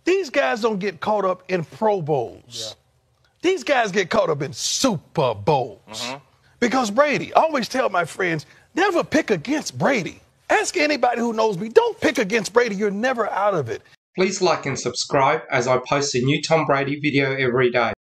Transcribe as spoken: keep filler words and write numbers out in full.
These guys don't get caught up in Pro Bowls. Yeah. These guys get caught up in Super Bowls. Mm-hmm. Because Brady, I always tell my friends, never pick against Brady. Ask anybody who knows me, don't pick against Brady. You're never out of it. Please like and subscribe as I post a new Tom Brady video every day.